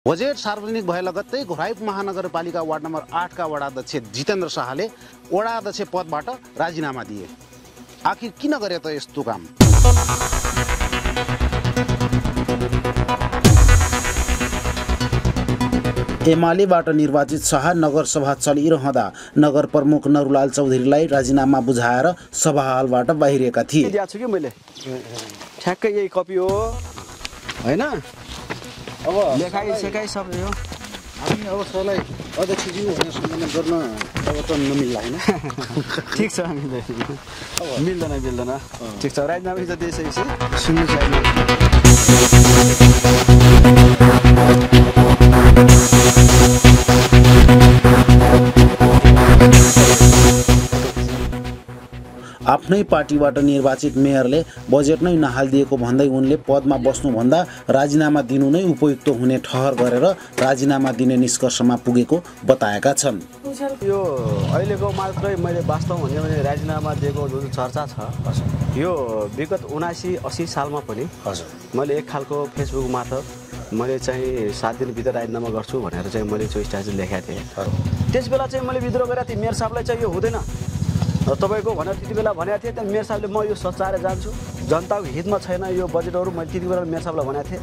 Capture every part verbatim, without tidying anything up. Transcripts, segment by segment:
Budget सार्वजनिक भए लगत्तै घोराई महानगरपालिका वार्ड नम्बर आठ का वडा अध्यक्ष जितेन्द्र शाहले वडा अध्यक्ष पदबाट राजीनामा दिए। आखिर किन गरे त यस्तो काम? एमालेबाट निर्वाचित शाह नगरसभा चलिरहँदा नगर प्रमुख नरुलाल चौधरीलाई राजीनामा बुझाएर सभा हलबाट बाहिरिएका थिए। दिएको छु कि मैले ठ्याक्कै यही कपी हो हैन। अब लेखाइ सेकाइ सब यो हामी अब सरलाई अध्यक्षज्यू भनेर सम्मान गर्न अब त नमिल्ला हैन। ठीक छ, मिल्दैन मिल्दैन मिल्दैन ठीक छ। राजीनामा चाहिँ दिइसकेपछि सुन्नु आफ्नै पार्टीबाट निर्वाचित मेयरले बजेट नै नहालिदिएको भन्दै उनले पदमा बस्नुभन्दा राजीनामा दिनु नै उपयुक्त हुने ठहर गरेर राजीनामा दिने निष्कर्षमा पुगेको बताएका छन्। यो अहिलेको मात्रै मैले वास्तव भन्यो भने राजीनामा दिएको जुन चर्चा छ यो विगत उनासी अस्सी सालमा पनि हजुर मैले एक खालको फेसबुक मार्फत मैले चाहिँ सात दिनभित्र राजीनामा गर्छु भनेर चाहिँ मैले त्यो स्ट्याटस लेखेको थिएँ। त्यस बेला चाहिँ मैले विद्रोह गरेको थिएँ, मेयर साहबलाई चाहिँ यो हुँदैन तपाईको भनेर त्यति बेला भनेको थिएँ। त्यहाँ मेयर साहबले म यो सचाएर जान्छु, जनताको हितमा छैन यो बजेटहरू, मैले त्यति बेला मेयर साहबलाई भनेको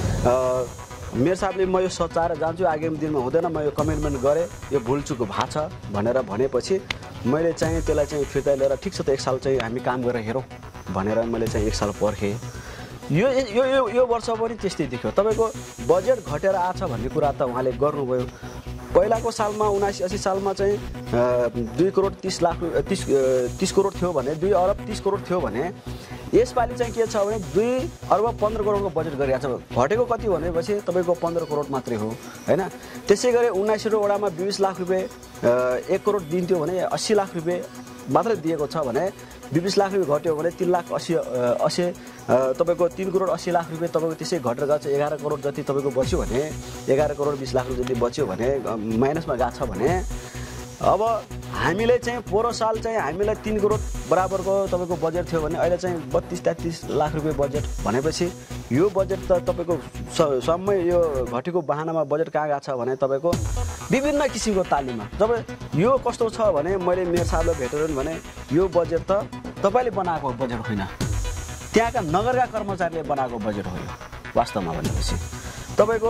थिएँ। मेयर साहबले म यो सचाएर जान्छु, आगामी दिनमा हुँदैन, म यो कमिटमेन्ट गरेँ, यो भुलचुक भएको छ भनेर भनेपछि मैले चाहिँ त्यसलाई चाहिँ फिर्ता लिएर ठिक छ त एक साल चाहिँ हामी काम गरेर हेरौँ भनेर मैले चाहिँ एक साल पर्खेँ। यो यो यो यो वर्ष पनि त्यस्तै देख्यो। तपाईँको बजेट घटेर आछ भन्ने कुरा त उहाँले गर्नुभयो। पहिलाको सालमा उनासी अस्सी सालमा चाहिँ दुई करोड तिस लाख तिस तिस करोड थियो भने दुई अरब तिस करोड थियो भने यसपालि चाहिँ के छ भने दुई अर्ब पन्ध्र करोडको बजेट गरिरहेको छ। घटेको कति भनेपछि तपाईँको पन्ध्र करोड मात्रै हो होइन। त्यसै गरी उन्नाइसवटा वडामा बिस लाख रुपियाँ एक करोड दिन्थ्यो भने अस्सी लाख रुपियाँ मात्रै दिएको छ भने बिस लाख रुपियाँ घट्यो भने तिन लाख अस्सी अस्सी तपाईँको तिन करोड अस्सी लाख रुपियाँ तपाईँको त्यसै घटेर गएको छ। एघार करोड जति तपाईँको बच्यो भने एघार करोड बिस लाख रुपियाँ जति बच्यो भने माइनसमा गएको छ भने अब हामीले चाहिँ पोहोर साल चाहिँ हामीलाई तिन करोड बराबरको तपाईँको बजेट थियो भने अहिले चाहिँ बत्तिस तेत्तिस लाख रुपियाँ बजेट भनेपछि यो बजेट त तपाईँको समय यो घटेको बहानामा बजेट कहाँ गएको छ भने तपाईँको विभिन्न किसिमको तालिममा। जब यो कस्तो छ भने मैले मेयर साहबलाई भेटेर भने यो बजेट त तपाईँले बनाएको बजेट होइन, त्यहाँका नगरका कर्मचारीले बनाएको बजेट हो। वास्तवमा भनेपछि तपाईँको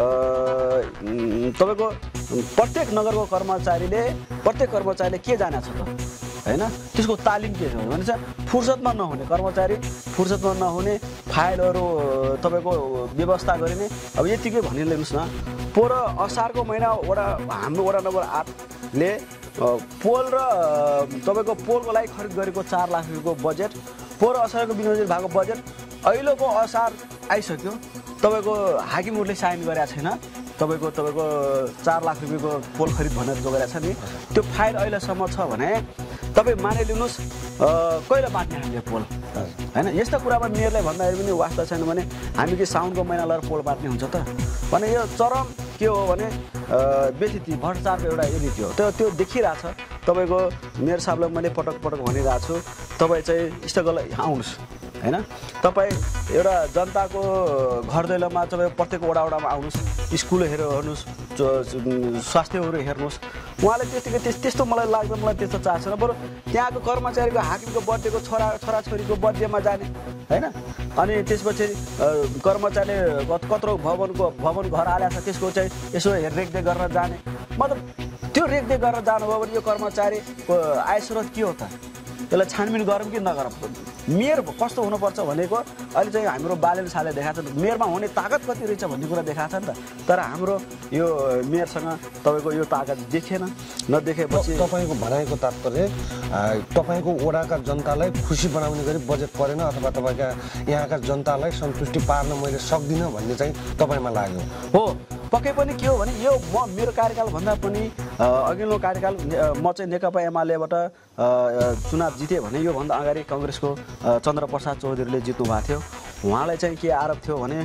तपाईँको प्रत्येक नगरको कर्मचारीले प्रत्येक कर्मचारीले के जानेको छ त होइन, त्यसको तालिम के छ भने चाहिँ फुर्सदमा नहुने कर्मचारी, फुर्सदमा नहुने फाइलहरू तपाईँको व्यवस्था गरिने। अब यतिकै भनिलिनुहोस् न, पोहोर असारको महिना वडा हाम्रो वडा नम्बर आठले पोल र तपाईँको पोलको लागि खरिद गरेको चार लाख रुपियाँको बजेट, पोहोर असारको विनियोजित भएको बजेट अहिलेको असार आइसक्यो तपाईँको हाकिमहरूले साइन गरेका छैन। तपाईँको तपाईँको चार लाख रुपियाँको पोल खरिद भनेर जो गरेको छ नि त्यो फाइल अहिलेसम्म छ भने तपाईँ मानिलिनुहोस् कहिले बाँध्ने हामीले पोल होइन। यस्ता कुरामा मेयरलाई भन्दाखेरि पनि वास्ता छैन भने हामी के साउनको महिना लगाएर पोल बाँध्ने हुन्छ त भने यो चरम के हो भने बेथिति भ्रष्टाचारको एउटा रीति हो। त्यो त्यो देखिरहेछ। तपाईँको मेयर साहबलाई मैले पटक पटक भनिरहेको छु, तपाईँ चाहिँ स्ट्रगल आउनुहोस् होइन। तपाईँ एउटा जनताको घर दैलोमा तपाईँ प्रत्येक वडा वडामा आउनुहोस्, स्कुल हेर हेर्नुहोस्, स्वास्थ्यहरू हेर्नुहोस्। उहाँले त्यतिकै त्यस त्यस्तो मलाई लाग्दैन, मलाई त्यस्तो चाह छैन। बरु त्यहाँको कर्मचारीको हाकिमको बर्थडेको छोरा छोराछोरीको बर्थडेमा जाने होइन। अनि त्यसपछि कर्मचारीले कत्रो भवनको भवन घर हालेको छ त्यसको चाहिँ यसो रेखदेख गरेर जाने। मतलब त्यो रेखदेख गरेर जानुभयो भने यो कर्मचारीको आय स्रोत के हो त, त्यसलाई छानबिन गरौँ कि नगरौँ। मेयर कस्तो हुनुपर्छ भनेको अहिले चाहिँ हाम्रो बालेले साले देखाएको छ, मेयरमा हुने ताकत कति रहेछ भन्ने कुरा देखाएको छ नि त। तर हाम्रो यो मेयरसँग तपाईँको यो ताकत देखेन। नदेखेपछि तपाईँको भनाइको तात्पर्य तपाईँको वडाका जनतालाई खुसी बनाउने गरी बजेट परेन अथवा तपाईँका यहाँका जनतालाई सन्तुष्टि पार्न मैले सक्दिनँ भन्ने चाहिँ तपाईँमा लाग्यो हो। पक्कै पनि के हो भने यो म मेरो कार्यकालभन्दा पनि अघिल्लो कार्यकाल म चाहिँ नेकपा एमालेबाट चुनाव जितेँ भने योभन्दा अगाडि कङ्ग्रेसको चन्द्रप्रसाद चौधरीले जित्नु भएको थियो। उहाँलाई चाहिँ के आरोप थियो भने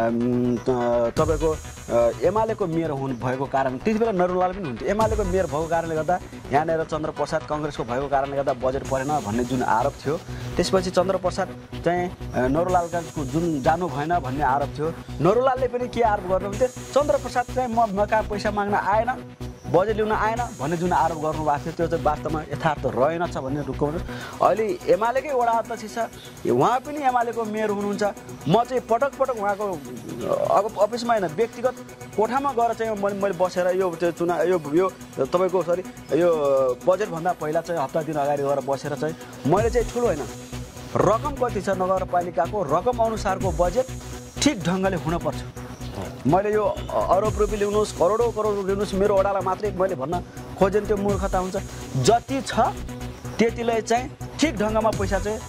तपाईँको एमालेको मेयर हुनु भएको कारण त्यति बेला नरुलाल पनि हुन्थ्यो एमालेको मेयर भएको कारणले गर्दा यहाँनिर चन्द्रप्रसाद कङ्ग्रेसको भएको कारणले गर्दा बजेट परेन भन्ने जुन आरोप थियो त्यसपछि चन्द्रप्रसाद चाहिँ नरुलालका जुन जानु भएन भन्ने आरोप थियो नरुलालले पनि के आरोप गर्नुहुन्थ्यो चन्द्रप्रसाद चाहिँ म मका पैसा माग्न आएन बजेट ल्याउन आएन भन्ने जुन आरोप गर्नुभएको थियो त्यो चाहिँ वास्तवमा यथार्थ रहेनछ भन्ने रुकाउनु अहिले एमालेकै वडा अध्यक्ष छ उहाँ पनि एमालेको मेयर हुनुहुन्छ म चाहिँ पटक पटक उहाँको अब अफिसमा होइन व्यक्तिगत कोठामा गएर चाहिँ मैले मैले बसेर यो त्यो चुनाव यो यो तपाईँको सरी यो बजेटभन्दा पहिला चाहिँ हप्ता दिन अगाडि गएर बसेर चाहिँ मैले चाहिँ ठुलो होइन रकम कति छ नगरपालिकाको रकम अनुसारको बजेट ठिक ढङ्गले हुनुपर्छ मैले यो अरब रुपियाँ ल्याउनुहोस् करोडौँ करोड ल्याउनुहोस् मेरो वडालाई मात्रै मैले भन्न खोजेँ त्यो मूर्खता हुन्छ जति छ त्यतिलाई चाहिँ ठिक ढङ्गमा पैसा चाहिँ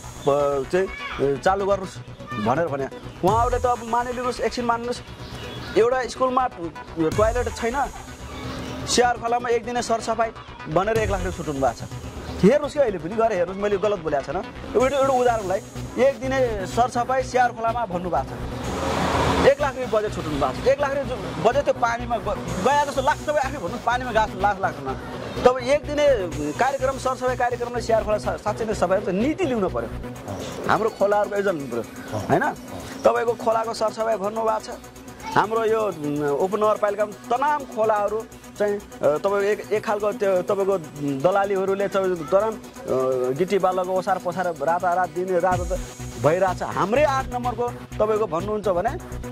चाहिँ चालु गर्नुहोस् भनेर भने उहाँहरूले त अब मानिलिनुहोस् एकछिन मान्नुहोस् एउटा स्कुलमा टोयलेट छैन स्याहार खोलामा एक दिने सरसफाइ भनेर एक लाख रुपियाँ छुट्नु भएको छ हेर्नुहोस् कि अहिले पनि गएर हेर्नुहोस् मैले गलत बोलेको छैन एउटा एउटा उदाहरणलाई एक दिने सरसफाइ स्याहार खोलामा भन्नुभएको छ एक लाख रुपियाँ बजेट छुट्नु भएको छ एक लाख रुपियाँ बजेट त्यो पानीमा गए जस्तो लाग्छ तपाईँ आफै भन्नुहोस् पानीमा गएको लाख लाग्दैन तपाईँ एक दिने कार्यक्रम सरसफाइ कार्यक्रमले स्याहार खोला साँच्चै नै सफाइ नीति ल्याउनु पऱ्यो हाम्रो खोलाहरूको आयोजन हुनु पऱ्यो होइन तपाईँको खोलाको सरसफाइ भन्नुभएको छ हाम्रो यो उपनगरपालिकामा तमाम खोलाहरू चाहिँ तपाईँको एक एक खालको त्यो तपाईँको दलालीहरूले तमाम गिटी बालको ओसार पसार रातारात दिने रात भइरहेछ हाम्रै आठ नम्बरको तपाईँको भन्नुहुन्छ भने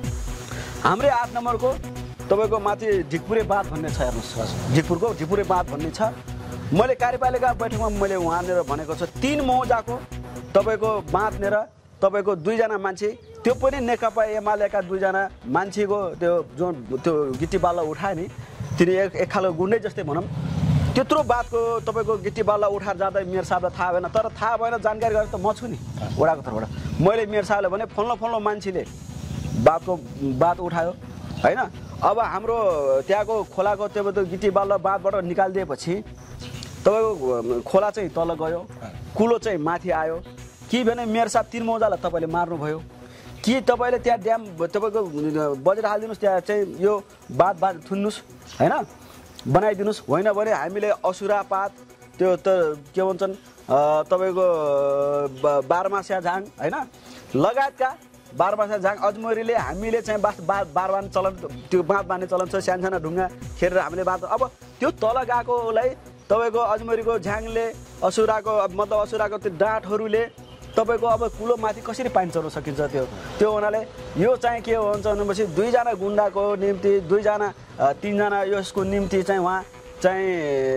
हाम्रै आठ नम्बरको तपाईँको माथि ढिकपुरे बाँध भन्ने छ हेर्नुहोस् ढिकपुरको ढिकपुरे बाँध भन्ने छ मैले कार्यपालिका बैठकमा मैले उहाँनिर भनेको छु तीन मौजाको तपाईँको बाँधनेर तपाईँको दुईजना मान्छे त्यो पनि नेकपा एमालेका दुईजना मान्छेको त्यो जुन त्यो गिटी बाला उठायो नि तिनी एक एक खालको गुन्डै जस्तै भनौँ त्यत्रो बातको तपाईँको गिटी बाला उठाएर जाँदा मेयर साहबलाई थाहा भएन तर थाहा भएन जानकारी गरेर त म छु नि वडाको तर्फबाट मैले मेयर साहबले भने फल्लो फल्लो मान्छेले बातको बात उठायो होइन अब हाम्रो त्यहाँको खोलाको त्यो गिटी बाला बाँधबाट निकालिदिएपछि तपाईँको खोला चाहिँ तल गयो कुलो चाहिँ माथि आयो कि भने मेयर साहब तीन मौजालाई तपाईँले मार्नुभयो कि तपाईँले त्यहाँ ड्याम तपाईँको बजेट हालिदिनुहोस् त्यहाँ चाहिँ यो बाँध बाँध थुन्नुहोस् होइन बनाइदिनुहोस् होइन भने हामीले असुरापात त्यो त के भन्छन् तपाईँको बारमास्या झाङ होइन लगायतका बारमास्या झाङ अजमरीले हामीले चाहिँ बास बा बार बाँध्ने चलन त्यो बाँध बाँध्ने चलन छ सानो सानो ढुङ्गा खेरेर हामीले बाँध अब त्यो तल गएकोलाई तपाईँको अजमरीको झ्याङले असुराको मतलब असुराको त्यो डाँठहरूले तपाईँको अब कुलो माथि कसरी पानी चलाउन सकिन्छ त्यो त्यो हुनाले यो चाहिँ के हुन्छ भनेपछि दुईजना गुन्डाको निम्ति दुईजना तिनजना यसको निम्ति चाहिँ उहाँ चाहिँ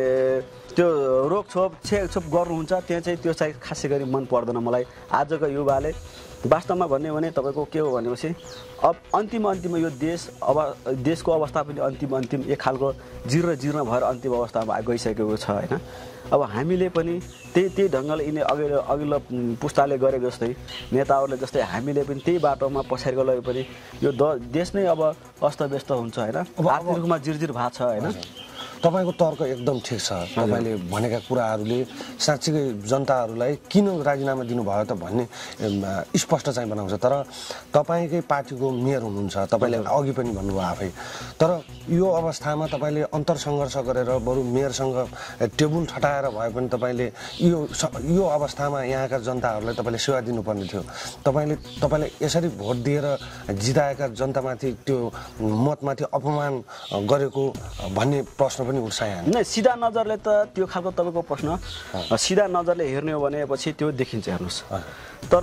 त्यो रोकछोप छेकछोप गर्नुहुन्छ त्यहाँ चाहिँ त्यो चाहिँ खासै गरी मन पर्दैन मलाई आजको युवाले वास्तवमा भन्ने भने तपाईँको के हो भनेपछि अब अन्तिम अन्तिम यो देश अब देशको अवस्था पनि अन्तिम अन्तिम एक खालको जीर्ण जीर्ण भएर अन्तिम अवस्थामा गइसकेको छ होइन अब हामीले पनि त्यही त्यही ढङ्गले यिनी अघिल्लो अघिल्लो पुस्ताले गरेको जस्तै नेताहरूले जस्तै हामीले पनि त्यही बाटोमा पछाडि गए पनि यो द देश नै अब अस्तव्यस्त हुन्छ होइन आर्थिक रूपमा जिरजिर भएको छ होइन तपाईँको तर्क एकदम ठिक छ तपाईँले भनेका कुराहरूले साँच्चीकै जनताहरूलाई किन राजीनामा दिनुभयो त भन्ने स्पष्ट चाहिँ बनाउँछ तर तपाईँकै पार्टीको मेयर हुनुहुन्छ तपाईँले अघि पनि भन्नुभयो आफै तर यो अवस्थामा तपाईँले अन्तरसङ्घर्ष गरेर बरु मेयरसँग टेबुल ठटाएर भए पनि तपाईँले यो यो अवस्थामा यहाँका जनताहरूलाई तपाईँले सेवा दिनुपर्ने थियो तपाईँले तपाईँले यसरी भोट दिएर जिताएका जनतामाथि त्यो मतमाथि अपमान गरेको भन्ने प्रश्न पनि उठाइहाल्नु नै सिधा नजरले त त्यो खालको तपाईँको प्रश्न सिधा नजरले हेर्ने हो भनेपछि त्यो देखिन्छ हेर्नुहोस् तर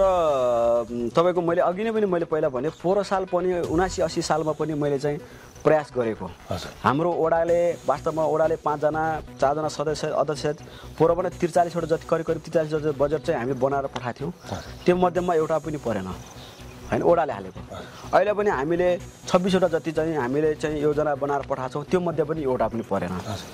तपाईँको मैले अघि नै पनि मैले पहिला भने पोहोर साल पनि उनासी अस्सी सालमा पनि मैले चाहिँ प्रयास गरेको हाम्रो ओडाले वास्तवमा ओडाले पाँचजना चारजना सदस्य अध्यक्ष पोहोर पनि त्रिचालिसवटा जति करिब करिब त्रिचालिस जति बजेट चाहिँ हामी बनाएर पठाएको थियौँ त्यो मध्येमा एउटा पनि परेन होइन ओडाले हालेको अहिले पनि हामीले छब्बिसवटा जति चाहिँ हामीले चाहिँ योजना बनाएर पठाएको छौँ त्यो मध्ये पनि एउटा पनि परेन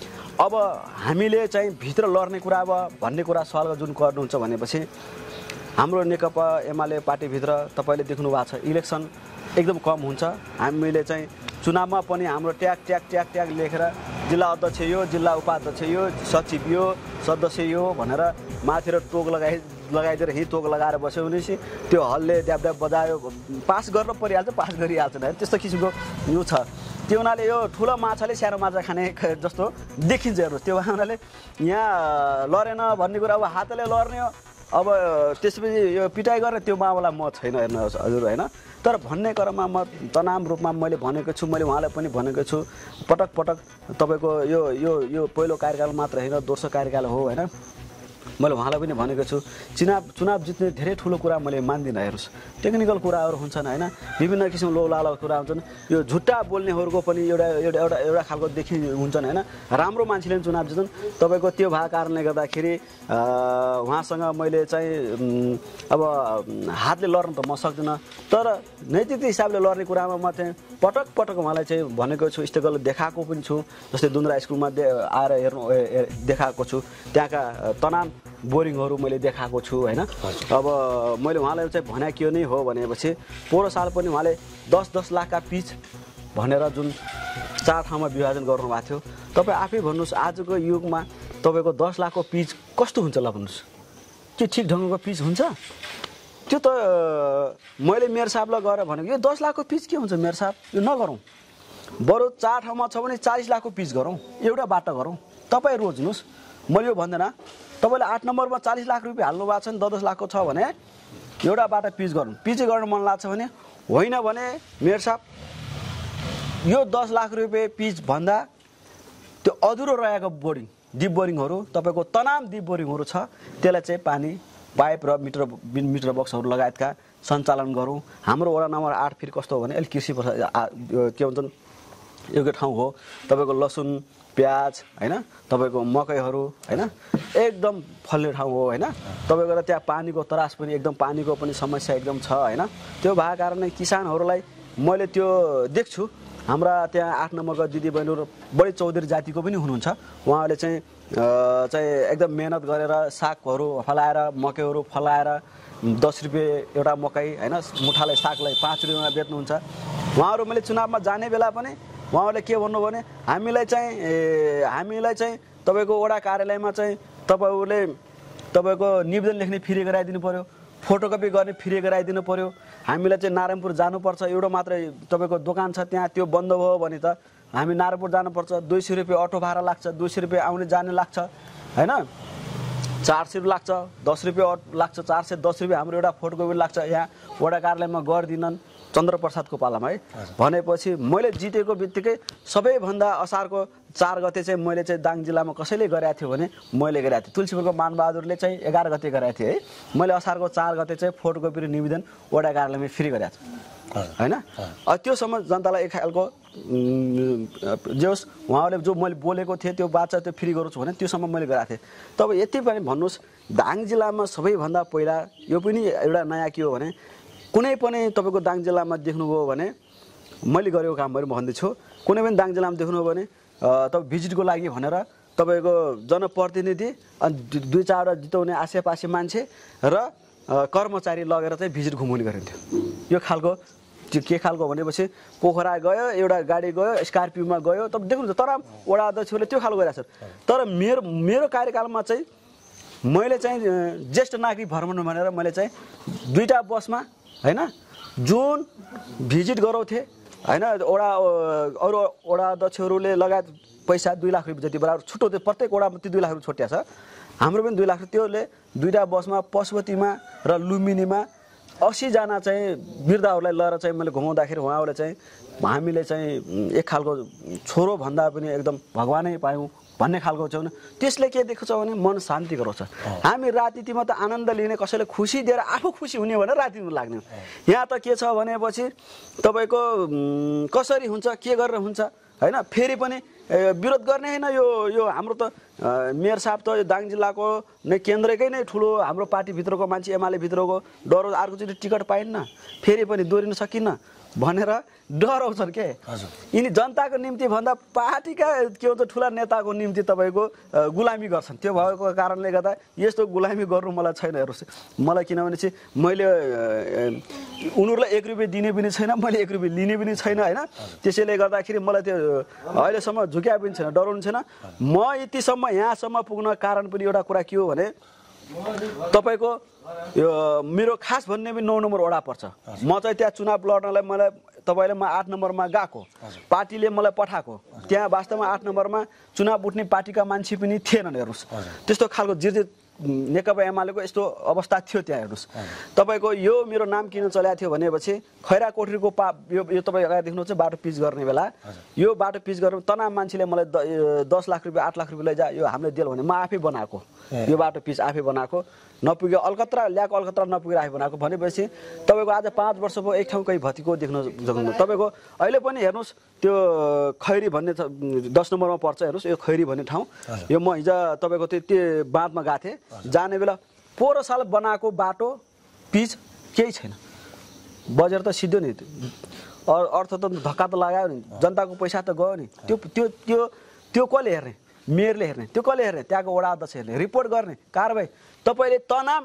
अब हामीले चाहिँ भित्र लड्ने कुरा अब भन्ने कुरा सवाल जुन गर्नुहुन्छ भनेपछि हाम्रो नेकपा एमाले पार्टीभित्र तपाईँले देख्नु भएको छ इलेक्सन एकदम कम हुन्छ हामीले चाहिँ चुनावमा पनि हाम्रो ट्याग ट्याग ट्याग ट्याग लेखेर जिल्ला अध्यक्ष यो जिल्ला उपाध्यक्ष यो सचिव यो सदस्य यो भनेर माथि र टोक लगाइ लगाइदिएर हिँ तोक लगाएर बस्यो भनेपछि त्यो हलले ड्याब ड्याब बजायो पास गर्न परिहाल्छ पास गरिहाल्छ होइन त्यस्तो किसिमको यो छ त्यो हुनाले यो ठुलो माछाले सानो माछा खाने जस्तो देखिन्छ हेर्नुहोस् त्यो हुनाले यहाँ लडेन भन्ने कुरा अब हातले लड्ने हो अब त्यसपछि यो पिटाइ गरेर त्यो मामला म छैन हेर्नुहोस् हजुर होइन तर भन्ने क्रममा म तनाव रूपमा मैले भनेको छु मैले उहाँलाई पनि भनेको छु पटक पटक तपाईँको यो यो यो पहिलो कार्यकाल मात्र होइन दोस्रो कार्यकाल हो होइन मैले उहाँलाई पनि भनेको छु चुनाव चुनाव जित्ने धेरै ठुलो कुरा मैले मान्दिनँ हेर्नुहोस् टेक्निकल कुराहरू हुन्छन् होइन विभिन्न किसिमको लोलालो कुरा हुन्छन् यो झुट्टा बोल्नेहरूको पनि एउटा एउटा एउटा एउटा खालको देखि हुन्छन् होइन राम्रो मान्छेले पनि चुनाव जित्छन् तपाईँको त्यो भएको कारणले गर्दाखेरि उहाँसँग मैले चाहिँ अब हातले लड्न त म सक्दिनँ तर नैतिक हिसाबले लड्ने कुरामा म चाहिँ पटक पटक उहाँलाई चाहिँ भनेको छु स्ट्रगल देखाएको पनि छु जस्तै दुन्द्रा स्कुलमा आएर हेर्नु देखाएको छु त्यहाँका तनाव बोरिङहरू मैले देखाएको छु होइन अब मैले उहाँलाई चाहिँ भने के नै हो भनेपछि पोहोर साल पनि उहाँले दस दस लाखका पिच भनेर जुन चार ठाउँमा विभाजन गर्नुभएको थियो तपाईँ आफै भन्नुहोस् आजको युगमा तपाईँको दस लाखको पिच कस्तो हुन्छ ल भन्नुहोस् त्यो ठिक ढङ्गको पिच हुन्छ त्यो त मैले मेयर साहबलाई गएर भनेको यो दस लाखको पिच के हुन्छ मेयर साहब यो नगरौँ बरु चार ठाउँमा छ भने चालिस लाखको पिच गरौँ एउटा बाटो गरौँ तपाईँ रोज्नुहोस् मैले यो भन्दैन तपाईँले आठ नम्बरमा चालिस लाख रुपियाँ हाल्नु भएको छ नि दस दस लाखको छ भने एउटा बाटो पिच गर्नु पिच गर्न मन लाग्छ भने होइन भने मेयर साहब यो दस लाख रुपियाँ पिच भन्दा त्यो अधुरो रहेको बोरिङ डिप बोरिङहरू तपाईँको तनाव डिप बोरिङहरू छ त्यसलाई चाहिँ पानी पाइप र मिटर मिटर बक्सहरू लगायतका सञ्चालन गरौँ हाम्रो वडा नम्बर आठ फेरि कस्तो हो भने अहिले कृषि के भन्छन् एउटा ठाउँ हो तपाईँको लसुन प्याज होइन तपाईँको मकैहरू होइन एकदम फल्ने ठाउँ हो होइन तपाईँको र त्यहाँ पानीको तरास पनि एकदम पानीको पनि समस्या एकदम छ होइन त्यो भएको कारणले किसानहरूलाई मैले त्यो देख्छु हाम्रा त्यहाँ आठ नम्बरका दिदीबहिनीहरू बढी चौधरी जातिको पनि हुनुहुन्छ उहाँहरूले चाहिँ चाहिँ एकदम मेहनत गरेर सागहरू फलाएर मकैहरू फलाएर दस रुपियाँ एउटा मकै होइन मुठालाई सागलाई पाँच रुपियाँमा बेच्नुहुन्छ उहाँहरू मैले चुनावमा जाने बेला पनि उहाँहरूले के भन्नु भने हामीलाई चाहिँ हामीलाई चाहिँ तपाईँको वडा कार्यालयमा चाहिँ तपाईँहरूले तपाईँको निवेदन लेख्ने फ्री गराइदिनु पऱ्यो फोटोकपी गर्ने फ्री गराइदिनु पऱ्यो हामीलाई चाहिँ नारायणपुर जानुपर्छ एउटा मात्रै तपाईँको दोकान छ त्यहाँ त्यो बन्द भयो भने त हामी नारायणपुर जानुपर्छ दुई सय रुपियाँ अटो भाडा लाग्छ दुई सय रुपियाँ आउने जाने लाग्छ होइन चार सय लाग्छ दस रुपियाँ लाग्छ चार सय दस रुपियाँ हाम्रो एउटा फोटोकपी लाग्छ यहाँ वडा कार्यालयमा गरिदिनन् चन्द्रप्रसादको पालामा है भनेपछि मैले जितेको बित्तिकै सबैभन्दा असारको चार गते चाहिँ मैले चाहिँ दाङ जिल्लामा कसैले गरेको थियो भने मैले गरेको थिएँ तुलसीपुरको मानबहादुरले चाहिँ एघार गते गरेको थिएँ है मैले असारको चार गते चाहिँ फोटोकपी र निवेदन वडा कार्यालयमा फ्री गरेको छु होइन त्योसम्म जनतालाई एक खालको जे होस् उहाँले जो मैले बोलेको थिएँ त्यो बाचा त्यो फ्री गराउँछु भने त्योसम्म मैले गरेको थिएँ तब यति पनि भन्नुहोस् दाङ जिल्लामा सबैभन्दा पहिला यो पनि एउटा नयाँ के हो भने कुनै पनि तपाईँको दाङ जिल्लामा देख्नुभयो भने मैले गरेको कामहरू म भन्दैछु कुनै पनि दाङ जिल्लामा देख्नुभयो भने तपाईँ भिजिटको लागि भनेर तपाईँको जनप्रतिनिधि अनि दुई चारवटा जिताउने आसेपासे मान्छे र कर्मचारी लगेर चाहिँ भिजिट घुमाउने गरिन्थ्यो यो खालको के खालको भनेपछि पोखरा गयो एउटा गाडी गयो स्कर्पियोमा गयो तपाईँ देख्नुहुन्छ तर वडा अध्यक्षले त्यो खालको गरिरहेको छ तर मेरो मेरो कार्यकालमा चाहिँ मैले चाहिँ ज्येष्ठ नागरिक भ्रमण भनेर मैले चाहिँ दुईवटा बसमा होइन जुन भिजिट गराउँथे होइन वडा अरू वडा अध्यक्षहरूले लगायत पैसा दुई लाख रुपियाँ जति बराबर छुट्याउँथ्यो प्रत्येक वडामा त्यो दुई लाख रुपियाँ छुट्या छ हाम्रो पनि दुई लाख त्योले दुईवटा बसमा पशुपतिमा र लुम्बिनीमा असीजना चाहिँ वृद्धहरूलाई लिएर चाहिँ मैले घुमाउँदाखेरि उहाँहरूले चाहिँ हामीले चाहिँ एक खालको छोरो भन्दा पनि एकदम भगवानै पायौँ भन्ने खालको छ भने त्यसले के देखाउँछ भने मन शान्ति गराउँछ हामी राजनीतिमा त आनन्द लिने कसैले खुसी दिएर आफू खुसी हुने भनेर राजनीतिमा लाग्ने यहाँ त के छ भनेपछि तपाईँको कसरी हुन्छ के गरेर हुन्छ होइन फेरि पनि विरोध गर्ने होइन यो यो हाम्रो त मेयर साहब त यो दाङ जिल्लाको नै केन्द्रकै नै ठुलो हाम्रो पार्टीभित्रको मान्छे एमाले भित्रको डर अर्कोचोटि टिकट पाइन्न फेरि पनि दोहोरिन सकिन्न भनेर डराउँछन् के यिनी जनताको निम्ति भन्दा पार्टीका के भन्छ ठुला नेताको निम्ति तपाईँको गुलामी गर्छन् त्यो भएको कारणले गर्दा यस्तो गुलामी गर्नु मलाई छैन हेर्नुहोस् मलाई किनभने चाहिँ मैले उनीहरूलाई एक रुपियाँ दिने पनि छैन मैले एक रुपियाँ लिने पनि छैन होइन त्यसैले गर्दाखेरि मलाई त्यो अहिलेसम्म झुक्या पनि छैन डराउनु छैन म यतिसम्म यहाँसम्म पुग्न कारण पनि एउटा कुरा के हो भने तपाईँको यो मेरो खास भन्ने पनि नौ नम्बर वडा पर्छ म चाहिँ त्यहाँ चुनाव लड्नलाई मलाई तपाईँले म आठ नम्बरमा गएको पार्टीले मलाई पठाएको त्यहाँ वास्तवमा आठ नम्बरमा चुनाव उठ्ने पार्टीका मान्छे पनि थिएनन् हेर्नुहोस् त्यस्तो खालको जिर्जित नेकपा एमालेको यस्तो अवस्था थियो त्यहाँ हेर्नुहोस् तपाईँको यो मेरो नाम किन चलाएको थियो भनेपछि खैरा कोठरीको पा यो यो तपाईँ अगाडि देख्नुहुन्छ बाटो पिच गर्ने बेला यो बाटो पिच गर्ने तनाव मान्छेले मलाई दस लाख रुपियाँ आठ लाख रुपियाँ लैजा यो हामीले दिल भने म आफै बनाएको यो बाटो पिच आफै बनाएको नपुग्यो अलकत्रा ल्याएको अलकत्रा नपुगेर आफै बनाएको भनेपछि तपाईँको आज पाँच वर्ष भयो एक ठाउँ कहीँ भत्किएको देख्न सक्नु तपाईँको अहिले पनि हेर्नुहोस् त्यो खैरी भन्ने दस नम्बरमा पर्छ हेर्नुहोस् यो खैरी भन्ने ठाउँ यो म हिजो तपाईँको त्यो त्यो बाँधमा गएको थिएँ जाने बेला पोहोर साल बनाएको बाटो पिच केही छैन बजेट त सिद्धो नि अर्थ त धक्का त लगायो नि जनताको पैसा त गयो नि त्यो त्यो त्यो त्यो कसले हेर्ने मेयरले हेर्ने त्यो कसले हेर्ने त्यहाँको वडा अध्यक्ष हेर्ने रिपोर्ट गर्ने कारबाही तपाईँले तनाम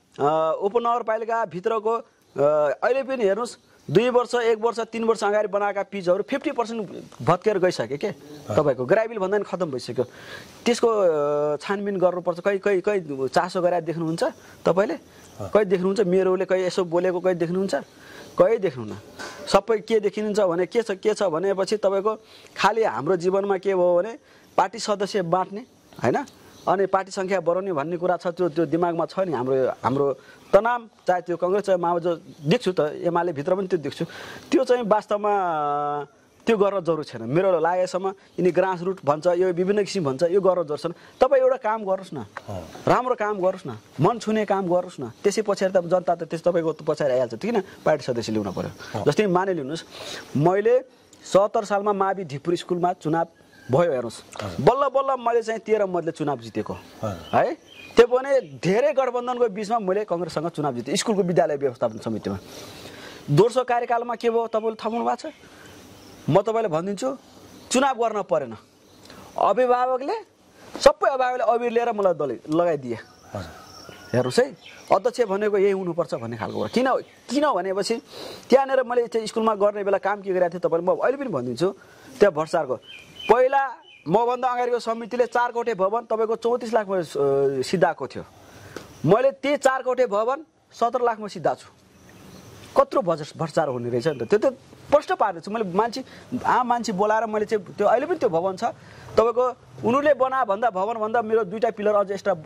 उपनगरपालिकाभित्रको अहिले पनि हेर्नुहोस् दुई वर्ष एक वर्ष तिन वर्ष अगाडि बनाएका पिचहरू फिफ्टी पर्सेन्ट भत्केर गइसक्यो के तपाईँको ग्राइबिल भन्दा पनि खतम भइसक्यो त्यसको छानबिन गर्नुपर्छ कहीँ कहीँ कहीँ चासो गराएर देख्नुहुन्छ तपाईँले कहीँ देख्नुहुन्छ मेरोले कहीँ यसो बोलेको कहीँ देख्नुहुन्छ कहीँ देख्नुहुन्न सबै के देखिनुहुन्छ भने के छ के छ भनेपछि तपाईँको खालि हाम्रो जीवनमा के भयो भने पार्टी सदस्य बाँट्ने होइन अनि पार्टी सङ्ख्या बढाउने भन्ने कुरा छ त्यो त्यो दिमागमा छ नि हाम्रो हाम्रो तनाव चाहे त्यो कङ्ग्रेस चाहे माओवादी देख्छु त एमाले भित्र पनि त्यो देख्छु त्यो चाहिँ वास्तवमा त्यो गर्न जरुरी छैन मेरो लागेसम्म यिनी ग्रास रुट भन्छ यो विभिन्न किसिम भन्छ यो गर्न जरुरी छैन तपाईँ एउटा काम गर्नुहोस् न राम्रो काम गर्नुहोस् न मन छुने काम गर्नुहोस् न त्यसै पछाडि त जनता त त्यस तपाईँको पछाडि आइहाल्छ किन पार्टी सदस्य ल्याउनु पर्यो जस्तै मानिलिनुहोस् मैले सत्तर सालमा मावि ढिपुर स्कुलमा चुनाव भयो हेर्नुहोस् बल्ल बल्ल मैले चाहिँ तेह्र मतले चुनाव जितेको है त्यो पनि धेरै गठबन्धनको बिचमा मैले कङ्ग्रेससँग चुनाव जितेँ स्कुलको विद्यालय व्यवस्थापन समितिमा दोस्रो कार्यकालमा के भयो तपाईँले थाहा पाउनु भएको छ म तपाईँलाई भनिदिन्छु चुनाव गर्न परेन अभिभावकले सबै अभिभावकले अबिर लिएर मलाई दलै लगाइदिए हेर्नुहोस् है अध्यक्ष भनेको यही हुनुपर्छ भन्ने खालको कुरा किन किन भनेपछि त्यहाँनिर मैले चाहिँ स्कुलमा गर्ने बेला काम के गरेको थिएँ तपाईँले म अहिले पनि भनिदिन्छु त्यहाँ भट्टाचारको पहिला मभन्दा अगाडिको समितिले चार कोठे भवन तपाईँको चौतिस लाखमा सिद्धाएको थियो मैले त्यही चार कोठे भवन सत्र लाखमा सिद्धाएको छु कत्रो बजेट भ्रष्टाचार हुने रहेछ नि त त्यो त प्रश्न पारेको छु मैले मान्छे आम मान्छे बोलाएर मैले चाहिँ त्यो अहिले पनि त्यो भवन छ तपाईँको उनीहरूले बना भन्दा भवनभन्दा मेरो दुईवटा पिलर अझ एक्स्ट्रा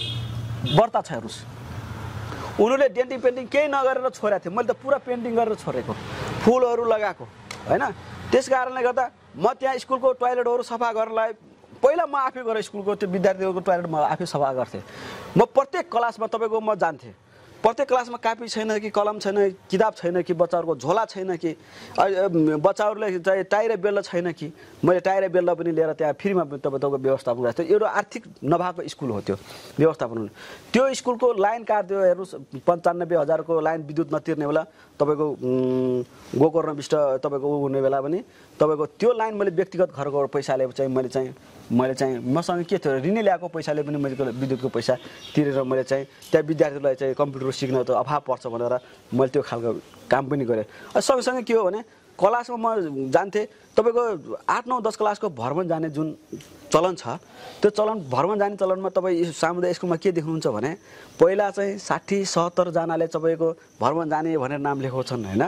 बढ्ता छ हेर्नुहोस् उनीहरूले डेन्टिङ पेन्टिङ केही नगरेर छोडेको थियो मैले त पुरा पेन्टिङ गरेर छोडेको फुलहरू लगाएको होइन त्यस कारणले गर्दा म त्यहाँ स्कुलको टोयलेटहरू सफा गर्नलाई पहिला म आफै गएर स्कुलको त्यो विद्यार्थीहरूको टोयलेट म आफै सफा गर्थेँ म प्रत्येक क्लासमा तपाईँको म जान्थेँ प्रत्येक क्लासमा कापी छैन कि कलम छैन किताब छैन कि बच्चाहरूको झोला छैन कि बच्चाहरूले चाहिँ टायर बेल्ल छैन कि मैले टायर बेल्ल पनि लिएर त्यहाँ फ्रीमा तपाईँ तपाईँको व्यवस्थापन गरेको थियो एउटा आर्थिक नभएको स्कुल हो त्यो व्यवस्थापन त्यो स्कुलको लाइन काट्दियो हेर्नुहोस् पन्चानब्बे हजारको लाइन विद्युत नतिर्ने बेला तपाईँको गोकर्ण विष्ट तपाईँको ऊ हुने बेला पनि तपाईँको त्यो लाइन मैले व्यक्तिगत घरको पैसाले चाहिँ मैले चाहिँ मैले चाहिँ मसँग के थियो ऋण ल्याएको पैसाले पनि मैले विद्युतको पैसा तिरेर मैले चाहिँ त्यहाँ विद्यार्थीलाई चाहिँ कम्प्युटर सिक्न त अभाव पर्छ भनेर मैले त्यो खालको काम पनि गरेँ सँगसँगै के हो भने क्लासमा म जान्थेँ तपाईँको आठ नौ दस क्लासको भ्रमण जाने जुन चलन छ त्यो चलन भ्रमण जाने चलनमा तपाईँ सामुदायिक स्कुलमा के देख्नुहुन्छ भने पहिला चाहिँ साठी सत्तरजनाले तपाईँको भ्रमण जाने भनेर नाम लेखेको छन् होइन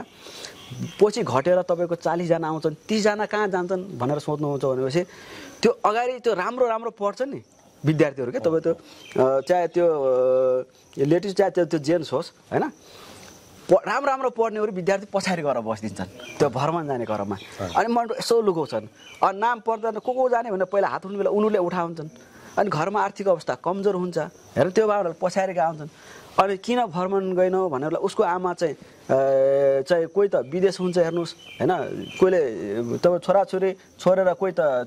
पछि घटेर तपाईँको चालिसजना आउँछन् तिसजना कहाँ जान्छन् भनेर सोध्नुहुन्छ भनेपछि त्यो अगाडि त्यो राम्रो राम्रो पढ्छ नि विद्यार्थीहरू क्या तपाईँ त्यो चाहे त्यो लेडिज चाहे त्यो त्यो जेन्ट्स होस् होइन राम्रो राम्रो पढ्नेहरू विद्यार्थी पछाडि गएर बसिदिन्छन् त्यो भ्रमण जाने क्रममा अनि मन यसो लुकाउँछन् अनि नाम पढ्दैन को को जाने भने पहिला हात उठ्ने बेला उनीहरूले उठाउँछन् अनि घरमा आर्थिक अवस्था कमजोर हुन्छ हेर त्यो बाबाहरू पछाडिका आउँछन् अनि किन भ्रमण गएनौ भनेर उसको आमा चाहिँ चाहिँ कोही त विदेश हुन्छ हेर्नुहोस् होइन कोहीले तपाईँ छोराछोरी छोडेर कोही त